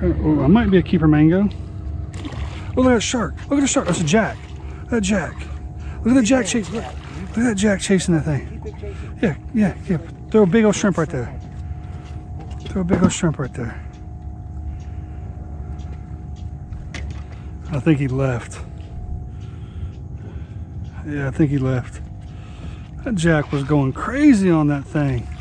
Oh, I might be a keeper mango. Oh, look at that shark. Look at the shark. That's a jack. That jack. Look at the jack chasing. Look at that jack chasing that thing. Yeah. Throw a big old shrimp right there. Throw a big old shrimp right there. I think he left. Yeah, I think he left. That jack was going crazy on that thing.